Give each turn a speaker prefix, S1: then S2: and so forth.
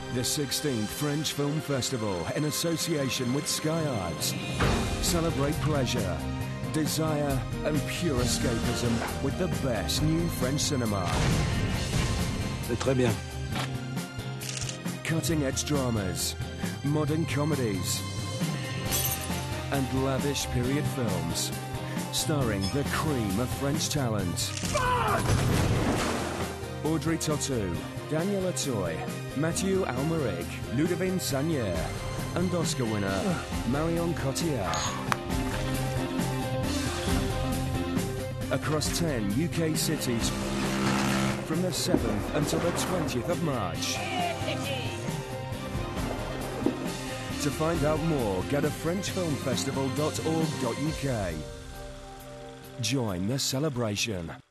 S1: The 16th French Film Festival, in association with Sky Arts, celebrate pleasure, desire and pure escapism with the best new French cinema.
S2: C'est très bien.
S1: Cutting-edge dramas, modern comedies and lavish period films, starring the cream of French talent. Audrey Tautou, Daniel Auteuil, Mathieu Almeric, Ludovine Sagnier, and Oscar winner Marion Cotillard. Across 10 UK cities from the 7th until the 20th of March. To find out more, go to frenchfilmfestival.org.uk. Join the celebration.